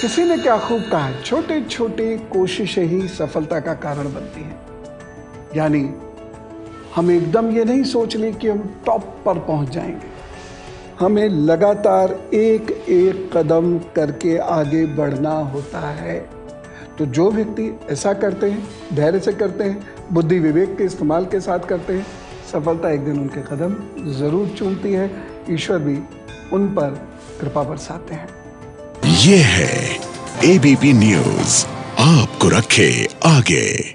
किसी ने क्या खूब कहा है, छोटे छोटे कोशिशें ही सफलता का कारण बनती हैं। यानी हम एकदम ये नहीं सोच लें कि हम टॉप पर पहुंच जाएंगे। हमें लगातार एक एक कदम करके आगे बढ़ना होता है। तो जो व्यक्ति ऐसा करते हैं, धैर्य से करते हैं, बुद्धि विवेक के इस्तेमाल के साथ करते हैं, सफलता एक दिन उनके कदम जरूर चूमती है। ईश्वर भी उन पर कृपा बरसाते हैं। ये है एबीपी न्यूज़, आपको रखे आगे।